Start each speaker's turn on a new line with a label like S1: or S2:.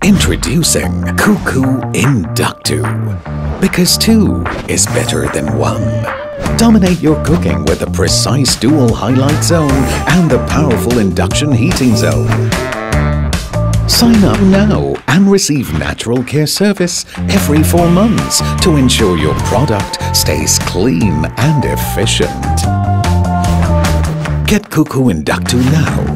S1: Introducing Cuckoo Inductu. Because two is better than one. Dominate your cooking with a precise dual highlight zone and the powerful induction heating zone. Sign up now and receive natural care service every 4 months to ensure your product stays clean and efficient. Get Cuckoo Inductu now